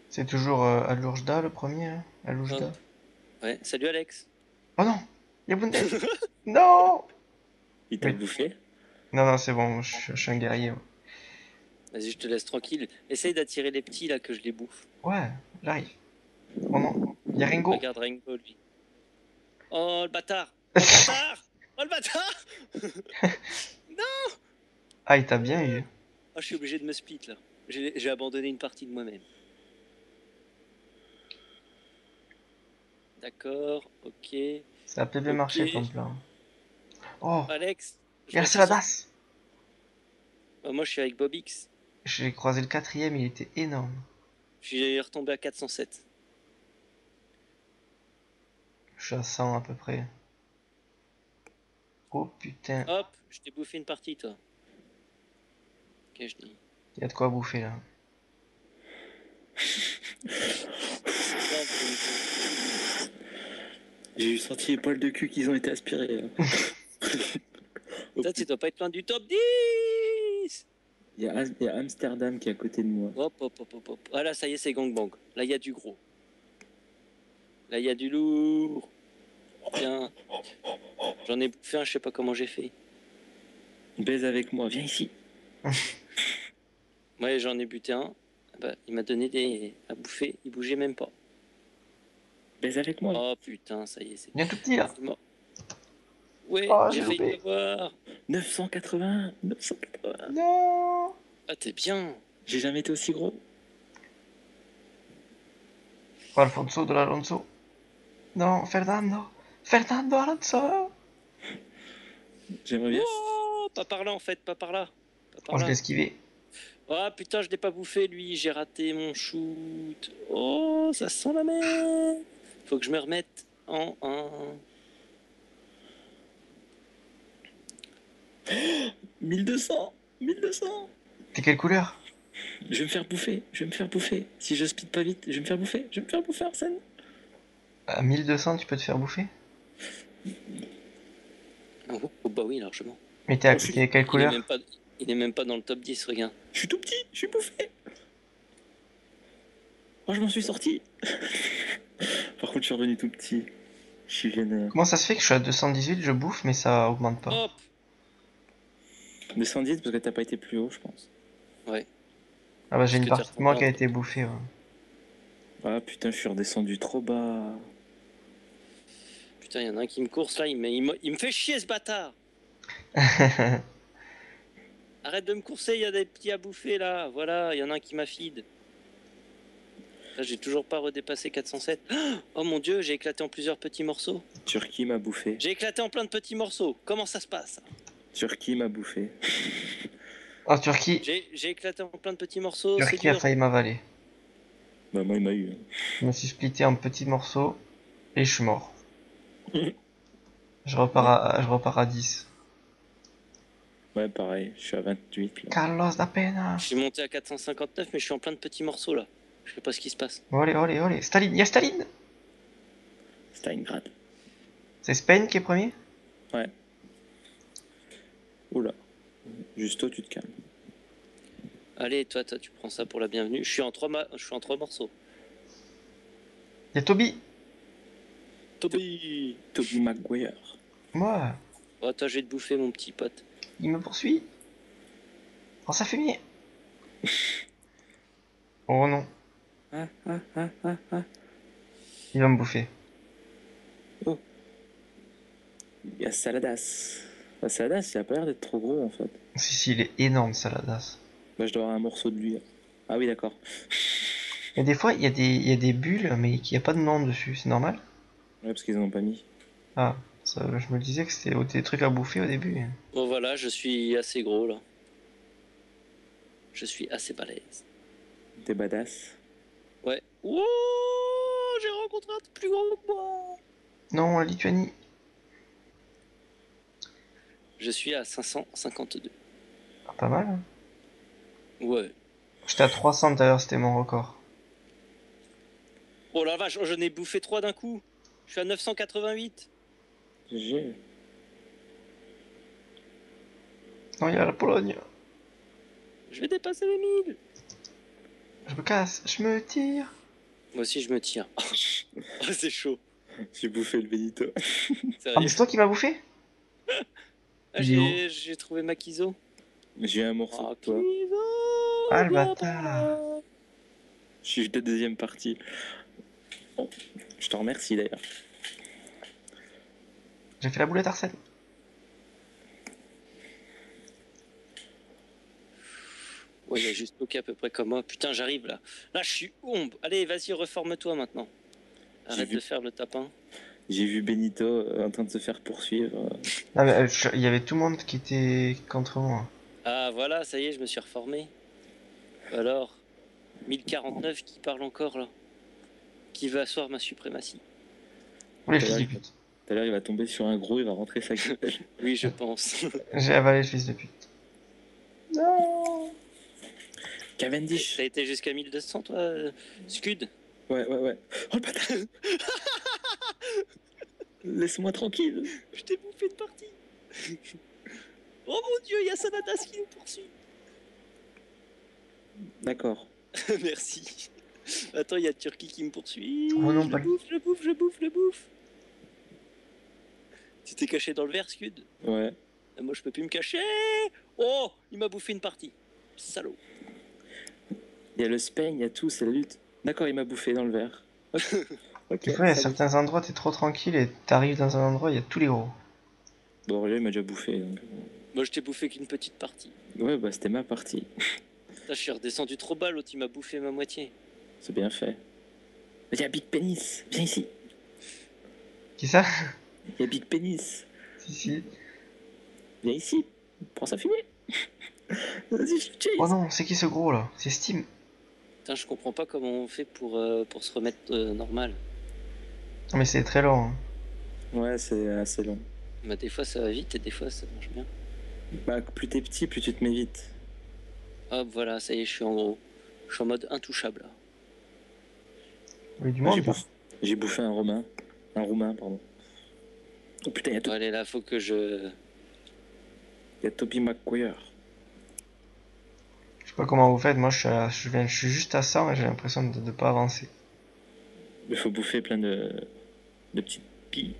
C'est toujours Aloujda le premier, hein Aloujda. Hop. Ouais, salut Alex. Oh non! Yabundel! Non! Il t'a Oui. bouffé? Non, non, c'est bon, je suis un guerrier. Ouais, Vas-y, je te laisse tranquille. Essaye d'attirer les petits là que je les bouffe. ouais, j'arrive. Oh non, y'a Ringo! Regarde Rainbow lui. Oh le bâtard! Oh le bâtard! Oh le bâtard! Non! Ah, il t'a bien eu. Oh, je suis obligé de me split là. J'ai abandonné une partie de moi-même. D'accord, ok. Ça a peut bien Ok. marché ton plan. Oh! Alex, je Y'a vois que c'est sorti. Saladas! Moi je suis avec Bobix. J'ai croisé le quatrième, il était énorme. Je suis retombé à 407. Je suis à 100 à peu près. Oh putain, Hop, je t'ai bouffé une partie toi. Ok, je dis. y'a de quoi bouffer là. J'ai senti les poils de cul qu'ils ont été aspirés. Toi, tu dois pas être loin du top 10. Il y a Amsterdam qui est à côté de moi. Hop, hop, hop, hop, hop. Ah là, ça y est, c'est gangbang. Là, il y a du gros. Là, il y a du lourd. Tiens. J'en ai bouffé un, je sais pas comment j'ai fait. Baise avec moi, viens ici. Ouais, j'en ai buté un. Bah, il m'a donné des à bouffer. Il bougeait même pas. Baise avec moi. Oh putain, ça y est, c'est Y'a un tout petit là. mort. Ouais, Oh, j'ai j'ai failli loupé. l'avoir. 980, 980. Non! Ah, t'es bien. J'ai jamais été aussi gros. Oh, Alfonso de l'Alonso. Non, Fernando! Fernando Alonso! J'aimerais bien. Oh, pas par là en fait, pas par là. Pas par Oh, je l'ai là. esquivé. Oh putain, je l'ai pas bouffé lui, j'ai raté mon shoot. Oh, ça sent la merde. Faut que je me remette en 1200, 1200. T'es quelle couleur? Je vais me faire bouffer, je vais me faire bouffer. Si je speed pas vite, je vais me faire bouffer. Je vais me faire bouffer, Arsène. À 1200, tu peux te faire bouffer? Oh, bah oui, largement. Mais Oh, t'es quelle Il est couleur? même pas, il est même pas dans le top 10, regarde. Je suis tout petit, je suis bouffé. Oh, je m'en suis sorti. Par contre, je suis revenu tout petit. Je suis vénère. Comment ça se fait que je suis à 218, je bouffe, mais ça augmente pas? Hop. 210 parce que t'as pas été plus haut, je pense. Ouais. Ah bah j'ai Parce une que t'es partie de moi retombé qui a en été top. bouffée, ouais. Ah putain, je suis redescendu trop bas. Putain, il y en a un qui me course là, il me fait chier ce bâtard. Arrête de me courser, il y a des petits à bouffer là. Voilà, il y en a un qui m'a feed. Là, j'ai toujours pas redépassé 407. Oh mon dieu, j'ai éclaté en plusieurs petits morceaux. Turquie m'a bouffé. J'ai éclaté en plein de petits morceaux. Comment ça se passe? Turquie m'a bouffé. Oh, Turquie! J'ai éclaté en plein de petits morceaux, c'est Turquie a dur. failli m'avaler. Bah moi il m'a eu. Je me suis splitté en petits morceaux et je suis mort. Je repars à 10. Ouais pareil, je suis à 28 là. Carlos da Pena! Je suis monté à 459, mais je suis en plein de petits morceaux là. Je sais pas ce qui se passe. Olé, olé, olé! Staline! Y'a Staline! Stalingrad. C'est Spain qui est premier? Ouais. Oula. Justo, tu te calmes. Allez, toi, tu prends ça pour la bienvenue. Je suis en trois morceaux. Y'a Toby! Toby. Toby Maguire. Moi! Oh, toi, je vais te bouffer, mon petit pote. Il me poursuit! Oh, ça fumier! Oh non, Ah. il va me bouffer. Il y a Saladas. Bah, Saladas, il a pas l'air d'être trop gros en fait. Si, si, il est énorme, Saladas. Bah je dois avoir un morceau de lui. Ah oui d'accord. Et des fois, il y a des bulles, mais qu'il n'y a pas de nom dessus, c'est normal? Ouais parce qu'ils en ont pas mis. Ah, ça, je me disais que c'était des trucs à bouffer au début. Bon, voilà, je suis assez gros là. Je suis assez balèze. T'es badass. Ouais. Wouh, j'ai rencontré un plus gros que moi. Non, la Lituanie. Je suis à 552. Ah, pas mal, hein. Ouais. J'étais à 300 tout à l'heure, c'était mon record. Oh la vache, oh, je n'ai bouffé 3 d'un coup. Je suis à 988. GG. Non, il y a la Pologne. Je vais dépasser les 1000. Je me casse, je me tire. Moi aussi, je me tire. Oh, c'est chaud. J'ai bouffé le Benito. Ah, mais Sérieux. c'est toi qui m'as bouffé? Ah, Il est où? j'ai trouvé ma Kizo. J'ai un morceau Ah, de toi. Kizo, Ah, le viens bâtard. par là. Je suis de deuxième partie. Oh, je te remercie d'ailleurs. J'ai fait la boulette Arsène. Ouais, il y a juste Toki à peu près comme moi. Putain, j'arrive là. Là, je suis ombre. Allez, vas-y, reforme-toi maintenant. Arrête vu. de faire le tapin. J'ai vu Benito en train de se faire poursuivre. Ah, mais il y avait tout le monde qui était contre moi. Ah, voilà, ça y est, je me suis reformé. Alors, 1049 qui parle encore là. Qui veut asseoir ma suprématie. Oui, Tout à fils l'heure, de il va- pute. tout à l'heure, il va tomber sur un gros, il va rentrer sa gueule. Oui, je pense. J'ai avalé le fils de pute. Non. Cavendish. T'as été jusqu'à 1200 toi, Scud? Ouais. Oh le bâtard. Laisse-moi tranquille. Je t'ai bouffé une partie. Oh mon dieu, il y a Sanatas qui nous poursuit. D'accord. Merci. Attends, il y a Turquie qui me poursuit. Oh non, je pas le lui. bouffe, je le bouffe, je le bouffe, je le bouffe. Tu t'es caché dans le verre, Scud? Ouais. Moi, je peux plus me cacher. Oh, il m'a bouffé une partie. Salaud. Il y a le Spain, il y a tout, c'est la lutte. D'accord, il m'a bouffé dans le verre. Ok. Des fois, il y a salut. certains endroits, t'es trop tranquille et t'arrives dans un endroit, il y a tous les gros. Bon, Aurélien, il m'a déjà bouffé. Donc... Moi, je t'ai bouffé qu'une petite partie. Ouais, bah c'était ma partie. Là, je suis redescendu trop bas, l'autre, il m'a bouffé ma moitié. C'est bien fait. Il y a Big Penis, viens ici. Qui ça? Il y a Big Penis, Si. viens ici. Prends sa fumée. Vas-y, je chase. Oh non, c'est qui ce gros là? C'est Steam. Putain, je comprends pas comment on fait pour se remettre normal. Mais c'est très long. Hein. Ouais, c'est assez long. Bah, des fois, ça va vite et des fois, ça marche bien. Bah, plus t'es petit, plus tu te mets vite. Hop, voilà, ça y est, je suis en gros. Je suis en mode intouchable, là. Oui, du Moi, monde. j'ai bouffé un Romain. Un Roumain, pardon. Oh putain, il y a, Bon, allez, là, faut que je... y a Toby McGuire. Je sais pas comment vous faites, moi je suis juste à 100 et j'ai l'impression de pas avancer. Il faut bouffer plein de petites billes.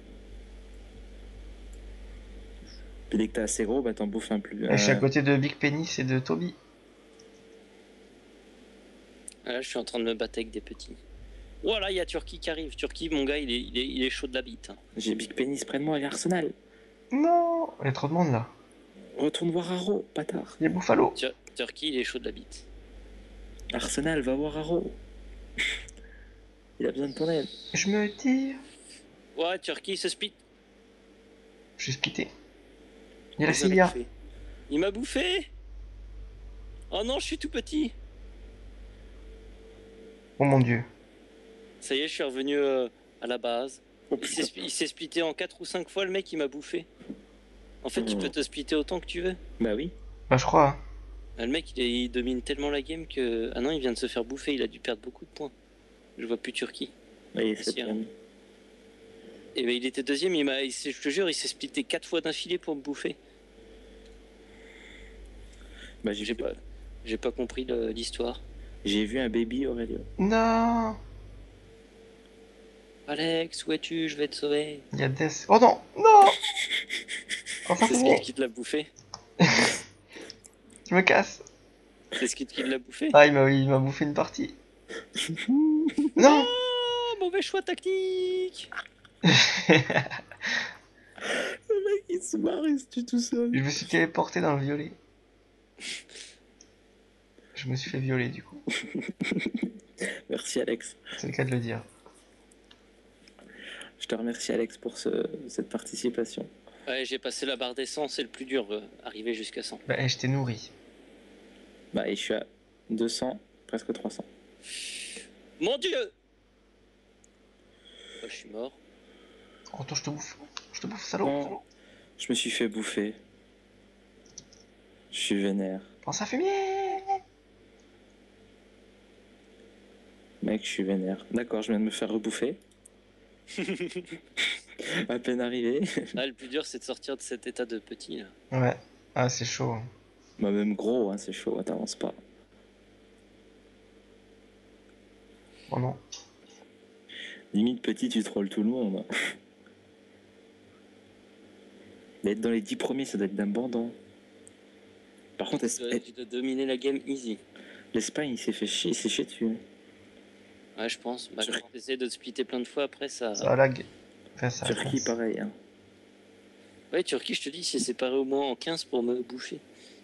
Puis dès que t'es assez gros, bah t'en bouffes un plus. Et je suis à côté de Big Penis et de Toby. Ah, là, je suis en train de me battre avec des petits. Voilà, il y a Turquie qui arrive. Turquie, mon gars, il est chaud de la bite. Hein. J'ai Big Penis près de moi, il y a Arsenal. Non, il y a trop de monde là. Retourne voir Haro, bâtard. Il y a Buffalo. Turquie, il est chaud de la bite. Arsenal, va voir Haro. Il a besoin de ton aide. Je me tire. Ouais, Turquie, se split. Je suis splitté. Il y a la Il m'a Cilia. bouffé. Il m'a bouffé. Oh non, je suis tout petit. Oh mon dieu. Ça y est, je suis revenu à la base. Oh, Il s'est splitté en 4 ou 5 fois, le mec, il m'a bouffé. En fait, tu peux te splitter autant que tu veux. Bah oui. Bah je crois. Hein. Ah, le mec, il domine tellement la game que... Ah non, il vient de se faire bouffer, il a dû perdre beaucoup de points. Je vois plus Turquie. Oui, Si, c'est hein. bien. Et ben, il était deuxième, je te jure, il s'est splitté 4 fois d'affilée pour me bouffer. Bah J'ai pas compris l'histoire. j'ai vu un baby, Aurélien. Non. Alex, où es-tu? Je vais te sauver. Il y a Death. Oh non. Non. Enfin C'est c'est Skid bon. qui te l'a bouffé. Tu me casses. C'est Skid qui l'a bouffé. Ah il m'a bouffé une partie. Non. Oh, mauvais choix tactique. Le mec, il se marre, il se tue tout seul. Je me suis téléporté dans le violet. Je me suis fait violer du coup. Merci, Alex. C'est le cas de le dire. Je te remercie, Alex, pour cette participation. Ouais, j'ai passé la barre des 100, c'est le plus dur, arriver jusqu'à 100. Bah je t'ai nourri. Bah, et je suis à 200, presque 300. Mon dieu. Oh, je suis mort. Oh toi je te bouffe. Je te bouffe salaud. Non, je me suis fait bouffer. Je suis vénère. Pense à fumier. Mec, je suis vénère. D'accord, je viens de me faire rebouffer. À peine arrivé. Ah, le plus dur, c'est de sortir de cet état de petit, là. Ouais. Ah c'est chaud. Hein. Bah, même gros, hein, c'est chaud, t'avances pas. Oh non. Limite petit, tu trolls tout le monde. Mais être dans les 10 premiers, ça doit être d'un bandant. Par contre, Tu dois dominer la game easy. l'Espagne, il s'est fait chier, il s'est chié dessus. Ouais, je pense. Bah, Sur- quand t'essaies de te splitter plein de fois, après ça. Ça lag. Enfin, ça Turquie, casse. pareil. Hein. Ouais, Turquie, je te dis, c'est séparé au moins en 15 pour me boucher.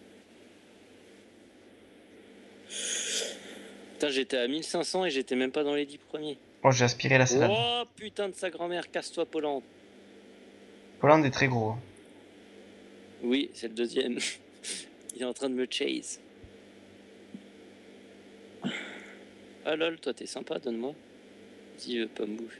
Putain, j'étais à 1500 et j'étais même pas dans les 10 premiers. Oh, j'ai aspiré la salade. Oh putain de sa grand-mère, casse-toi, Pologne. Hollande est très gros. Oui, c'est le deuxième. Il est en train de me chase. Ah lol, toi t'es sympa, donne-moi. Vas-y, veux pas me bouffer.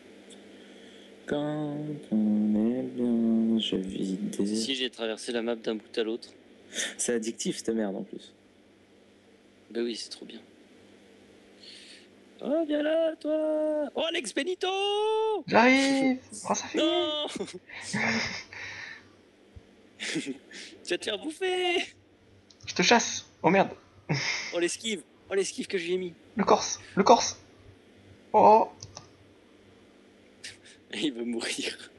Quand on est bien, je vis des... Si j'ai traversé la map d'un bout à l'autre. C'est addictif, cette merde, en plus. Bah oui, c'est trop bien. Oh, viens là, toi. Oh, Alex Benito. J'arrive. Oh, ça fait. Non. Tu vas te faire bouffer. Je te chasse. Oh merde. Oh, l'esquive. Oh, l'esquive que je lui ai mis. Le Corse. Le Corse. Oh. Il veut mourir.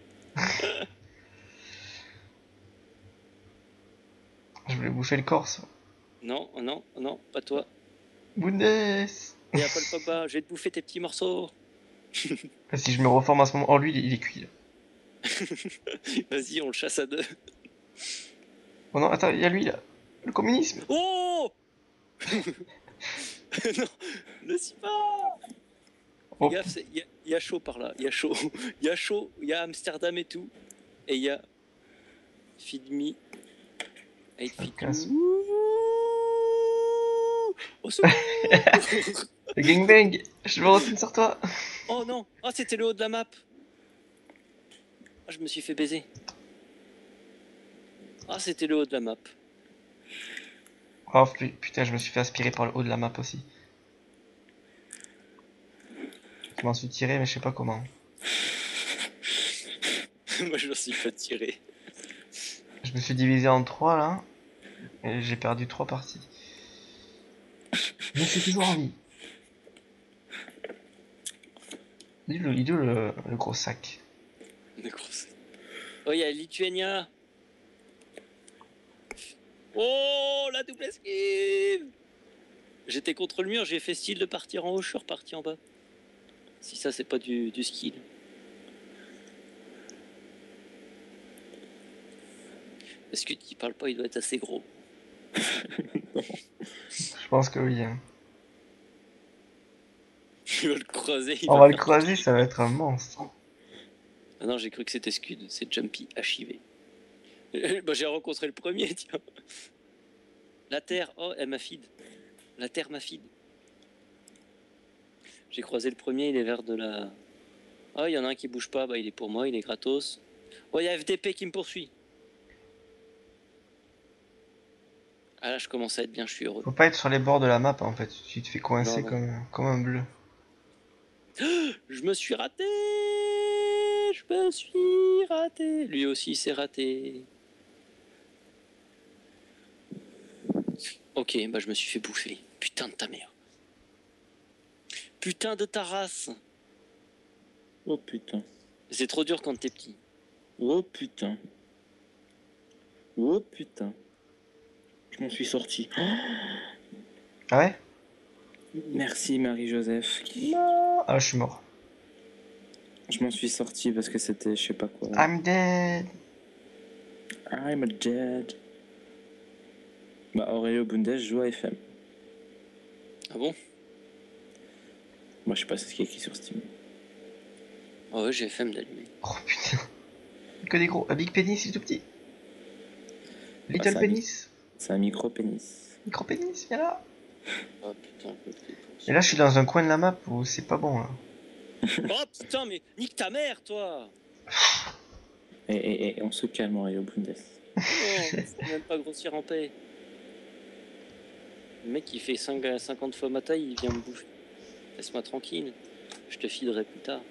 Je voulais bouffer le Corse. Non, non, non, pas toi. Bundes. Et à Paul Pogba, je vais te bouffer tes petits morceaux. Si je me reforme à ce moment. Oh, lui, il est cuit. Là. Vas-y, on le chasse à deux. Oh non, attends, il y a lui là. Le communisme. Oh. Non, ne suis pas. Oh. Fais gaffe, il y a chaud par là. Il y a chaud. Il y a chaud. Il y a Amsterdam et tout. Et il y a Feed Me. Hey, Feed casse. Me. Au secours. Le gangbang. Je me retourne sur toi. Oh non. Oh, c'était le haut de la map. Ah, je me suis fait baiser. Ah, c'était le haut de la map. Oh putain, je me suis fait aspirer par le haut de la map aussi. Je m'en suis tiré, mais je sais pas comment. Moi, je me suis fait tirer. Je me suis divisé en 3 là. Et j'ai perdu 3 parties. Mais je suis toujours en vie. Il est où le gros sac. Oh, il y a Lituania. Oh, la double esquive. J'étais contre le mur, j'ai fait style de partir en haut, je suis reparti en bas. Si ça, c'est pas du skill. Est-ce que tu parles pas, il doit être assez gros. Je pense que oui. Hein. Tu vas le croiser. On va le croiser, ça va être un monstre. Ah non, j'ai cru que c'était Scud, c'est Jumpy HIV. Bah, j'ai rencontré le premier, tiens. La Terre, oh, elle m'a feed. La Terre m'a feed. J'ai croisé le premier, il est vers de la... Oh, il y en a un qui bouge pas, bah il est pour moi, il est gratos. Oh, il y a FDP qui me poursuit. Ah là, je commence à être bien, je suis heureux. Faut pas être sur les bords de la map en fait. Tu te fais coincer Non, non. comme un bleu. Je me suis raté. Je me suis raté. Lui aussi s'est raté. Ok, bah je me suis fait bouffer. Putain de ta mère. Putain de ta race. Oh putain. C'est trop dur quand t'es petit. Oh putain. Oh putain. Je m'en suis sorti. Ah ouais? Merci Marie-Joseph. Non. Ah, je suis mort. Je m'en suis sorti parce que c'était je sais pas quoi. I'm dead. I'm dead. Bah Aurelio Bundes joue à FM. Ah bon? Moi je sais pas ce qui est écrit sur Steam. Ah ouais, j'ai FM d'allumer. Oh putain. Que des gros. Un big pénis, c'est tout petit. Little c'est un pénis. C'est un micro pénis. Micro pénis, viens là. Oh putain, Et là, je suis dans un coin de la map où c'est pas bon là. Oh putain, mais nique ta mère, toi! Et on se calme Aurelio Bundes. Non, faut même pas grossir en paix. Le mec, il fait 50 fois ma taille, il vient me bouffer. Laisse-moi tranquille. Je te filerai plus tard.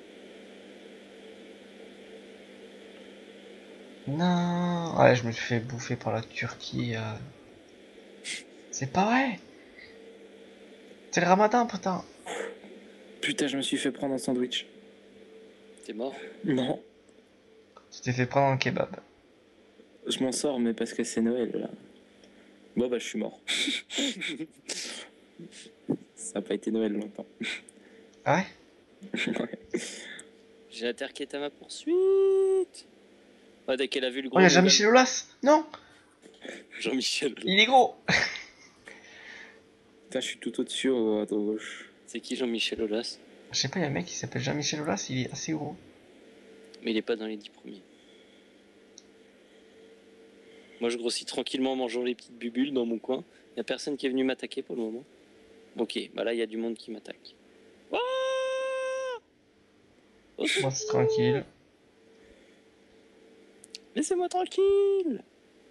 Non. Ouais, je me suis fait bouffer par la Turquie. C'est pas vrai. C'est le ramadan, putain. Putain, je me suis fait prendre un sandwich. T'es mort? Non, Tu t'es fait prendre un kebab. je m'en sors, mais parce que c'est Noël, là. Bon, bah, je suis mort. Ça a pas été Noël longtemps. Ah ouais? Ouais. J'ai la terre qui est à ma poursuite. Ouais, dès qu'elle a vu le Oh, gros y'a Logan- Jean-Michel Aulas. Non, Jean-Michel. il est gros. Putain, je suis tout au-dessus, à gauche. C'est qui Jean-Michel Aulas? Je sais pas, y'a un mec qui s'appelle Jean-Michel Aulas, il est assez gros. Mais il est pas dans les 10 premiers. Moi, je grossis tranquillement en mangeant les petites bubules dans mon coin. Y a personne qui est venu m'attaquer pour le moment. Ok, bah là, il y a du monde qui m'attaque. Ah oh, Moi, c'est tranquille. laissez-moi tranquille.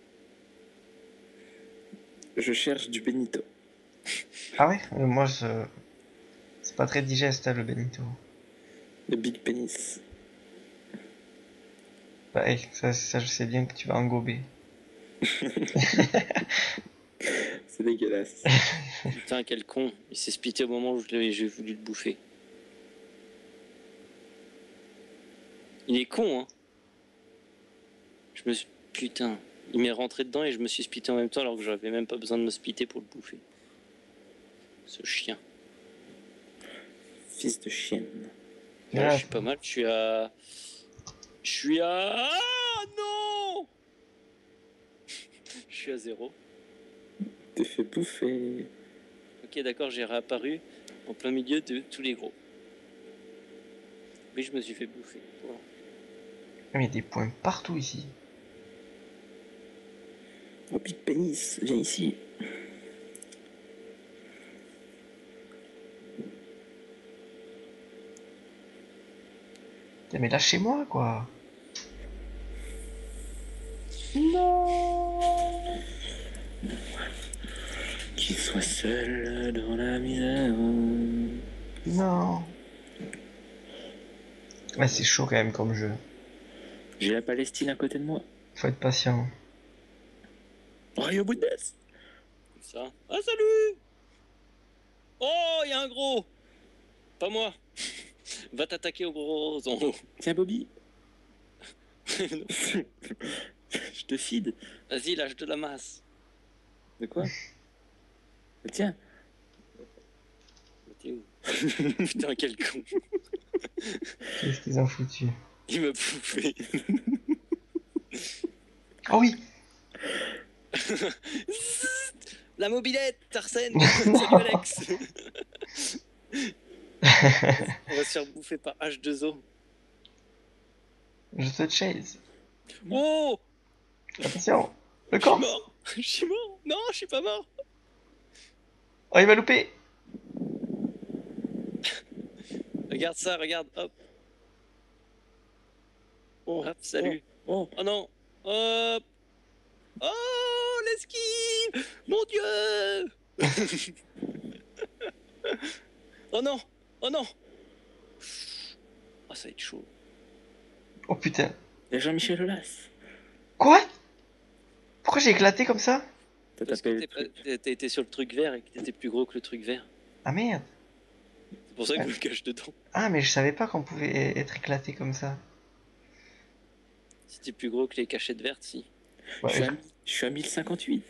Je cherche du Benito. Ah ouais? Moi, c'est pas très digeste, hein, le Benito. Le Big Penis. Bah, hey, ça, je sais bien que tu vas en gober. C'est dégueulasse. Putain, quel con. Il s'est spité au moment où j'ai voulu le bouffer. Il est con, hein. Je me suis... Putain. Il m'est rentré dedans et je me suis spité en même temps alors que j'avais même pas besoin de me spiter pour le bouffer. Ce chien. Fils de chienne. Ouais, Ah, je suis pas mal. Je suis à... Ah non. Je suis à 0. T'es fait bouffer. Ok, d'accord, j'ai réapparu en plein milieu de tous les gros. Mais je me suis fait bouffer. Voilà. mais il y a des points partout ici. Oh, Big Penis, viens ici. Putain, mais lâchez-moi, quoi. Qu'il soit seul dans la misère. Non. Ouais, c'est chaud quand même comme jeu. J'ai la Palestine à côté de moi. Faut être patient. Rio Bundes. Comme ça. Ah, salut. Oh, il y a un gros. Pas moi. Va t'attaquer au gros en haut. Tiens, Bobby. Je te feed. Vas-y, lâche de la masse. De quoi? Tiens. T'es où? Putain, quel con. Qu'est-ce qu'ils ont foutu? Il m'a bouffé. Oh oui. La mobilette, Arsène. Salut Alex. On va se faire bouffer par H2O. Je te chase. Oh, Attention. Le je suis corps. mort. Je suis mort. Non, je suis pas mort. Oh, il m'a loupé. Regarde ça, regarde. Hop, Oh, hop, salut. oh. Oh non. Hop. Oh, l'esquive. Mon Dieu. Oh non. Oh non. Oh, ça va être chaud. Oh putain. Il y a Jean-Michel Aulas. Quoi? Pourquoi j'ai éclaté comme ça? T'as Parce tapé que le truc. t'as été sur le truc vert et que t'étais plus gros que le truc vert. Ah merde. C'est pour ça que je me cache dedans. Ah, mais je savais pas qu'on pouvait être éclaté comme ça. Si t'es plus gros que les cachettes vertes, si. Ouais. Je suis à 1058.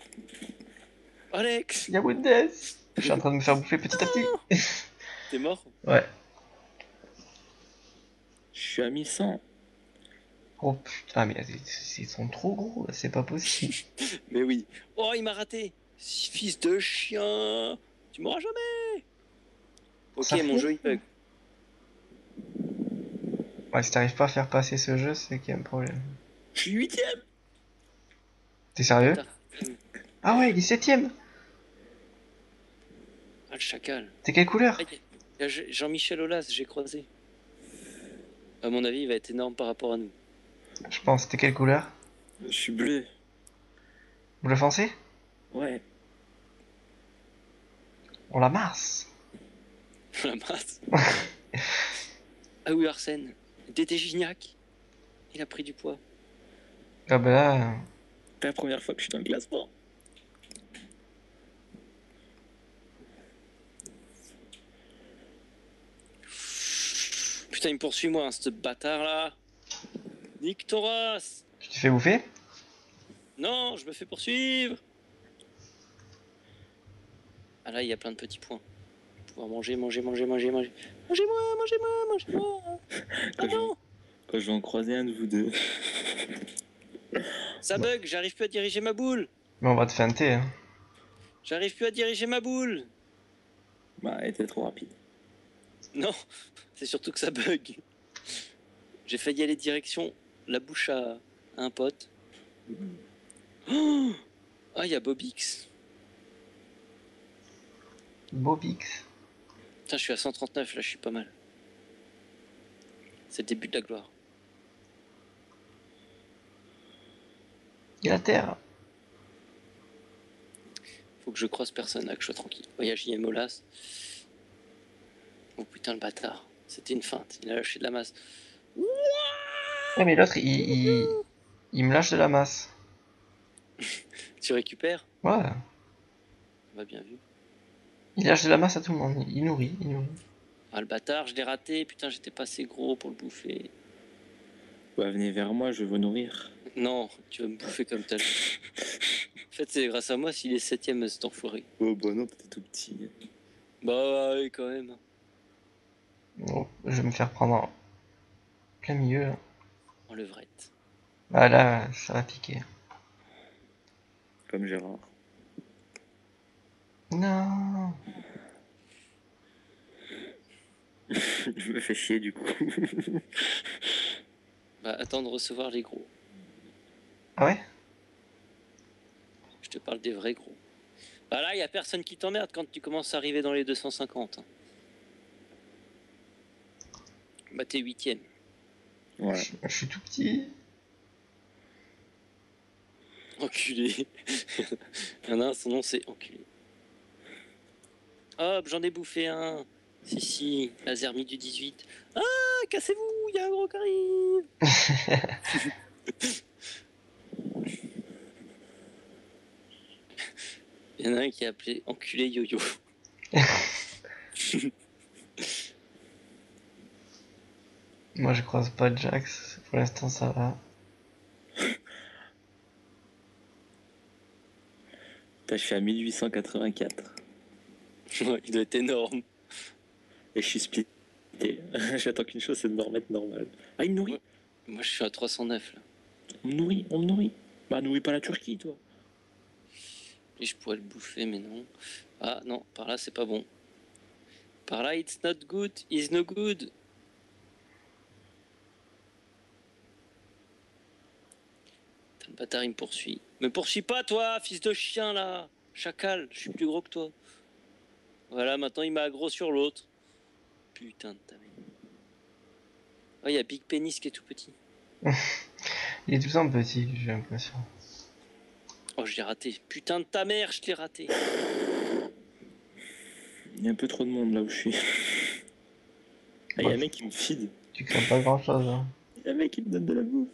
Alex, Yaoundes. Je suis en train de me faire bouffer petit à petit. t'es mort? Ouais. Je suis à 1100. Oh putain, ah, mais ils sont trop gros, là, c'est pas possible. Mais oui. Oh, il m'a raté. Fils de chien. Tu m'auras jamais. Ok, Ça mon fait- jeu il bug. Ouais, si t'arrives pas à faire passer ce jeu, c'est qu'il y a un problème. Je suis 8ème. T'es sérieux? Putain. Ah ouais, il est 7ème. Ah, le chacal. T'es quelle couleur? Ah, il y a Jean-Michel Aulas, j'ai croisé. À mon avis, il va être énorme par rapport à nous. Je pense, t'es quelle couleur? Je suis bleu. Bleu foncé? Ouais. On la Mars. La masse. Ah oui, Arsène. Dédé Gignac. Il a pris du poids. Ah bah là... C'est la première fois que je suis dans le classement. Putain, Putain, il me poursuit moi, hein, ce bâtard là. Nique ton race. Tu t'es fait bouffer? Non, je me fais poursuivre. Ah là, il y a plein de petits points. Pouvoir manger, manger, manger, manger, manger. Mangez-moi, mangez-moi, mangez-moi. Ah non, Quand je vais en croiser un de vous deux. ça bug, j'arrive plus à diriger ma boule. Mais on va te feinter. Hein. J'arrive plus à diriger ma boule. Bah, elle était trop rapide. Non, c'est surtout que ça bug. J'ai failli aller direction la bouche à un pote. Oh, ah, il y a Bobix. Bobix. Putain, je suis à 139, là, je suis pas mal. C'est le début de la gloire. Et la terre. Faut que je croise personne, là, que je sois tranquille. Voyage Molas. Oh putain, le bâtard. C'était une feinte, il a lâché de la masse. Ouais, mais l'autre, il me lâche de la masse. Tu récupères? Ouais. On va bien vu. Il lâche de la masse à tout le monde. Il nourrit, il nourrit. Ah, le bâtard, je l'ai raté. Putain, j'étais pas assez gros pour le bouffer. Bah, venez vers moi, je vais vous nourrir. Non, tu vas me bouffer comme tel. En fait, c'est grâce à moi s'il est 7ème, cet enfoiré. Oh, bah non, t'es tout petit. Bah, oui, quand même. Oh, je vais me faire prendre en plein milieu. Là. En levrette. Ah là, ça va piquer. Comme Gérard. Non. Je me fais chier du coup. Bah, attends de recevoir les gros. Ah ouais? Je te parle des vrais gros. Bah là, y a personne qui t'emmerde quand tu commences à arriver dans les 250. Hein. Bah, t'es 8ème. Ouais. Je suis tout petit. Enculé. Il y en a un, son nom c'est enculé. Hop, j'en ai bouffé un. Si, laser mi du 18. Ah, cassez-vous, il y a un gros qui arrive. Il y en a un qui a appelé enculé yo-yo. Moi, je croise pas Jax. Pour l'instant, ça va. Putain, je suis à 1884. Il doit être énorme. Et je suis splitté. J'attends qu'une chose, c'est de me remettre normal. Ah, il me nourrit. Ouais. Moi, je suis à 309 là. On me nourrit, on me nourrit. Bah, nourris pas la Turquie, toi. Et je pourrais le bouffer, mais non. Ah non, par là, c'est pas bon. Par là, it's not good, it's no good. Putain, le bâtard, il me poursuit. Me poursuis pas, toi, fils de chien, là. Chacal, je suis plus gros que toi. Voilà, maintenant, il m'a aggro sur l'autre. Putain de ta mère. Oh, il y a Big Penis qui est tout petit. Il est tout le temps petit, j'ai l'impression. Oh, je l'ai raté. Putain de ta mère, je l'ai raté. Il y a un peu trop de monde là où je suis. Ah, il y a un mec qui me feed. Tu crains pas grand chose. Hein. Il y a un mec qui me donne de la bouffe.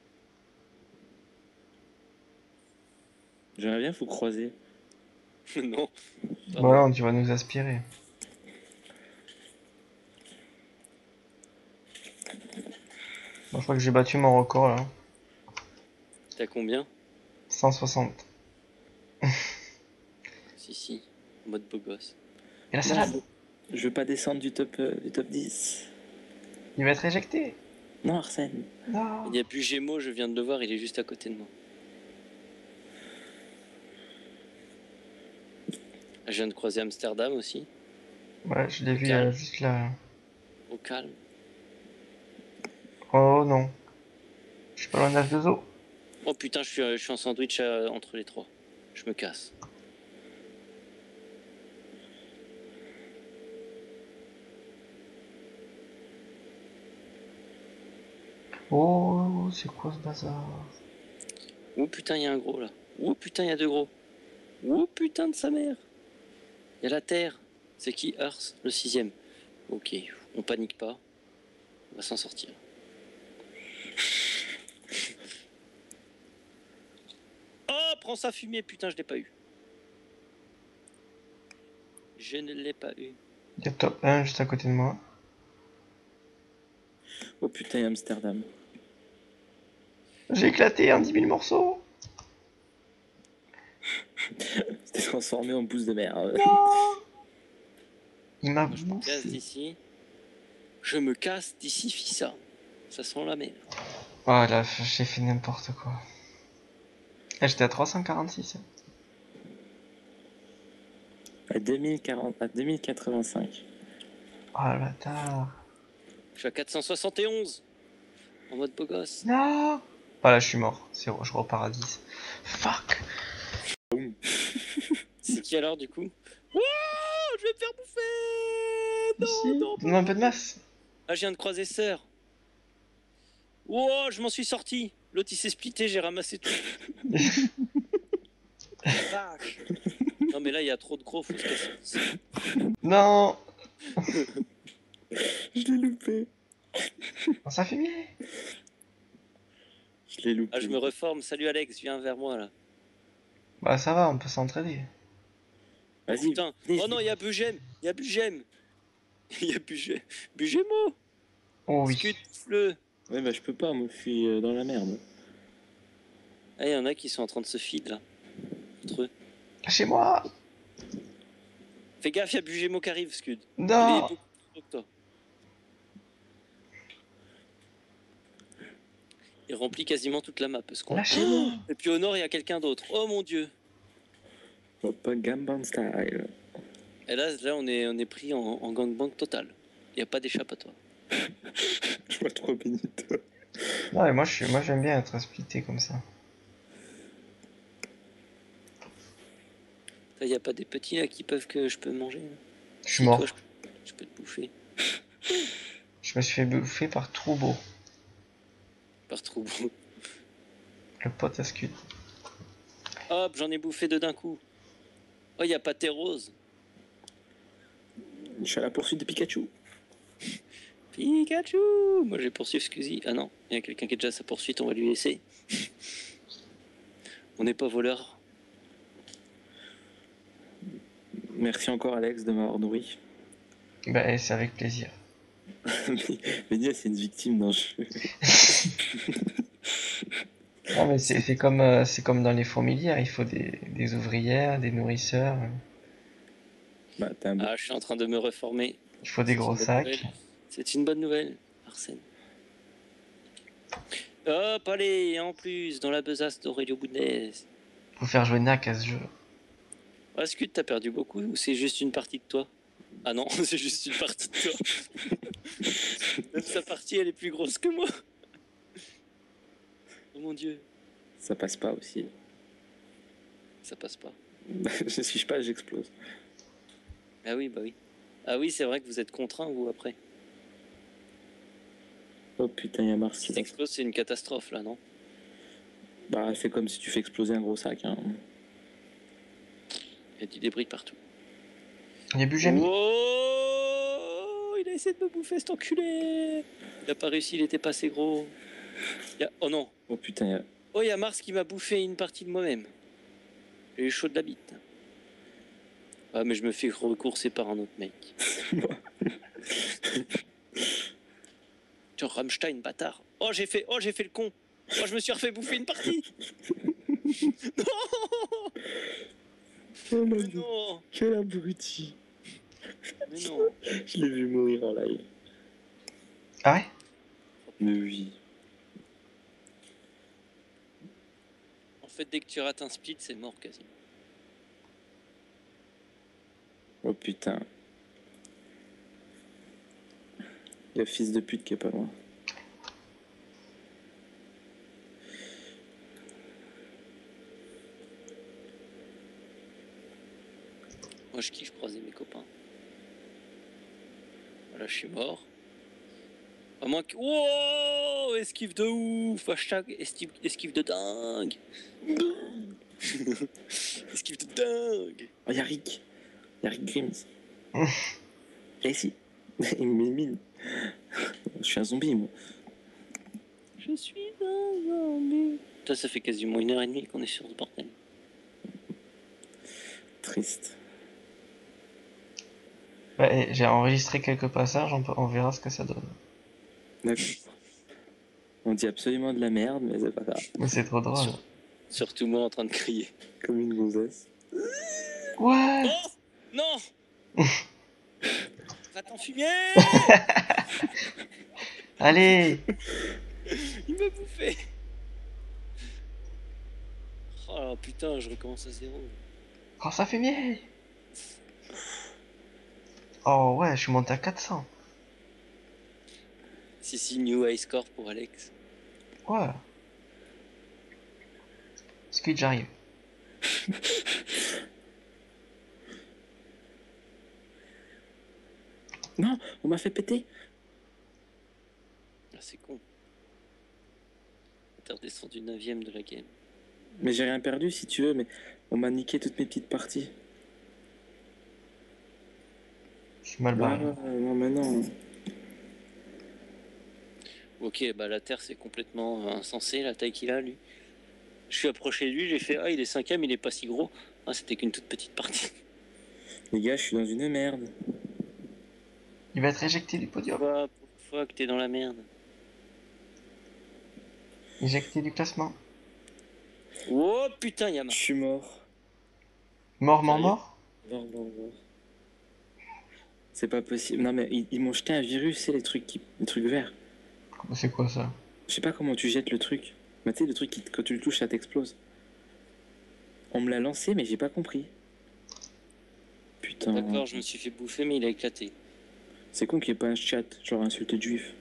J'aimerais bien vous croiser. Non. Bon, non, tu vas nous aspirer. Bon, je crois que j'ai battu mon record là. T'as combien? 160. Si, en mode beau gosse. Et la salade? Je veux pas descendre du top 10. Il va être éjecté. Non, Arsène. Non. Il n'y a plus Gémeaux, je viens de le voir, il est juste à côté de moi. Je viens de croiser Amsterdam aussi, Ouais, je l'ai vu Calme. juste là. au calme. Oh non. Je suis pas loin d'H2O. Oh putain, je suis en sandwich entre les trois. Je me casse. Oh, c'est quoi ce bazar? Oh putain, il y a un gros là. Oh putain, il y a deux gros. Oh putain de sa mère. Il y a la Terre. C'est qui Earth, le 6ème. Ok, on panique pas. On va s'en sortir. Oh, prends ça fumier, putain, je l'ai pas eu. Je ne l'ai pas eu. Il y a top 1 juste à côté de moi. Oh putain, il y a Amsterdam. J'ai éclaté en 10 000 morceaux. C'était transformé en bouse de mer. Non. Il m'a Moi, je me casse bouffé. d'ici. Je me casse d'ici, Fissa. Ça sent la merde. Oh là, j'ai fait n'importe quoi. Eh, j'étais à 346. À 2040, à 2085. Oh le bâtard. Je suis à 471. En mode beau gosse. Non. Voilà, je suis mort. C'est bon, je repars à 10. Fuck. C'est qui alors du coup? Wouah, je vais me faire bouffer. Non, Ici. non, Donne-moi un peu de masse. Ah, je viens de croiser sœur. Wow, je m'en suis sorti. L'autre il s'est splitté, j'ai ramassé tout. Vache. Non mais là il y a trop de gros, faut se casser. Non. Je l'ai loupé. Oh, ça fait bien. Je l'ai loupé. Ah, je me reforme. Salut Alex, viens vers moi là. Bah ça va, on peut s'entraider. Vas-y. Putain. venez, Oh non, il y a Bugem. Il y a Bugem. Il y a Bugem. Bugemo. Oh oui. Scute-le. Ouais, bah je peux pas, moi je suis dans la merde. Ah, il y en a qui sont en train de se feed là. Entre eux. Lâchez-moi. Fais gaffe, il y a Bugemo qui arrive, Scud. Il est Non. beaucoup plus gros que toi. Il remplit quasiment toute la map, ce con. Lâchez-moi. Et puis au nord, il y a quelqu'un d'autre. Oh mon dieu. Oh, pas Gangnam Style. Et là on est pris en gangbang total. Il n'y a pas d'échappatoire. Je vois trop Benito. Non, mais moi j'aime bien être splitté comme ça. Il n'y a pas des petits là qui peuvent que je peux manger. Je suis mort. Toi, je peux te bouffer. Je me suis fait bouffer par Troubo, Par trop beau. le pote à Scud. Hop, j'en ai bouffé deux d'un coup. Oh, il n'y a pas tes roses. Je suis à la poursuite de Pikachu. Pikachu. Moi, j'ai poursuivi Squeezie. Ah non, il y a quelqu'un qui est déjà à sa poursuite, on va lui laisser. On n'est pas voleur. Merci encore Alex de m'avoir nourri. Bah c'est avec plaisir. Bénia c'est une victime d'un jeu. Non mais c'est comme dans les fourmilières, il faut des ouvrières, des nourrisseurs, Bah t'es un bon. Ah, je suis en train de me reformer. il faut des gros C'est une bonne sacs. nouvelle. C'est une bonne nouvelle, Arsène. Hop, allez, en plus, dans la besace d'Aurelio Boudnez. Faut faire jouer Nak à ce jeu. Est-ce que t'as perdu beaucoup ou c'est juste une partie de toi? Ah non, c'est juste une partie de toi. Même sa partie, elle est plus grosse que moi. Oh mon dieu, Ça passe pas aussi. ça passe pas. Si je passe, j'explose. Ah oui, bah oui. Ah oui, c'est vrai que vous êtes contraint, vous, après. Oh putain, il y a Mars Si qui t'exploses, c'est une catastrophe, là, non? Bah c'est comme si tu fais exploser un gros sac. Hein. Il y a du débris partout. Il y a Bujami. Oh, il a essayé de me bouffer, cet enculé. Il a pas réussi, il était pas assez gros. Oh non. Oh putain, il y a... Oh, il y a Mars qui m'a bouffé une partie de moi-même. J'ai eu chaud de la bite. Ah, mais je me fais recourser par un autre mec. Tiens, Rammstein, bâtard. Oh, j'ai fait le con. Oh, je me suis refait bouffer une partie. Non. Oh Mais non. quel abruti. Mais non. Je l'ai vu mourir en live. Ah ouais? Mais oui. En fait, dès que tu rates un split, c'est mort quasiment. Oh putain. Il y a fils de pute qui est pas loin. Moi, je kiffe croiser mes copains. Voilà, je suis mort. À moins que... Wow, esquive de ouf. Hashtag esquive de dingue. Esquive de dingue. Oh, il y a Rick. Il y a Rick Grims. Et si. Il me met une mine. Je suis un zombie, moi. Je suis un zombie. Putain, ça fait quasiment 1h30 qu'on est sur ce bordel. Triste. Ouais, j'ai enregistré quelques passages, on verra ce que ça donne. D'accord. On dit absolument de la merde, mais c'est pas grave. Mais c'est trop drôle. Surtout moi en train de crier. Comme une gonzesse. Ouais. Oh non. Va t'enfumer. Allez. Il m'a bouffé. Oh putain, je recommence à zéro. Oh, ça fait vieille. Oh ouais, je suis monté à 400. Si, new high score pour Alex. Ouais. Squid, j'arrive. Non, on m'a fait péter. Ah, c'est con. T'es redescendu 9ème de la game. Mais j'ai rien perdu si tu veux, mais on m'a niqué toutes mes petites parties. Je suis mal Ah, barré. non, mais non. Ok, bah la Terre c'est complètement insensé la taille qu'il a lui. Je suis approché de lui, j'ai fait ah il est 5ème, il est pas si gros. Ah c'était qu'une toute petite partie. Les gars, je suis dans une merde. Il va être éjecté du podium. Pourquoi que t'es dans la merde. Éjecté du classement. Oh putain Je Yama. suis mort. Mort, mort, Sérieux mort. Mort. C'est pas possible. Non, mais ils m'ont jeté un virus, c'est les trucs verts. C'est quoi ça? Je sais pas comment tu jettes le truc. Mais tu sais, le truc qui, quand tu le touches, ça t'explose. On me l'a lancé, mais j'ai pas compris. Putain. D'accord, je me suis fait bouffer mais il a éclaté. C'est con qu'il n'y ait pas un chat, genre insulte de juif.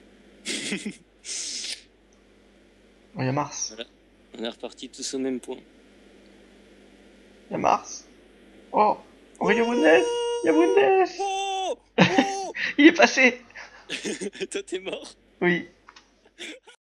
Oh, y'a Mars. Voilà. On est reparti tous au même point. Y'a Mars. Oh, Aurélien Mounez. Y'a Mounez. Oh, oh Il est passé. Toi t'es mort. Oui.